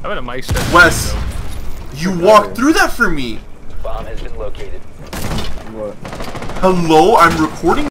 I'm in a mic set. Wes, you walked through that for me. Bomb has been located. What? Hello, I'm recording.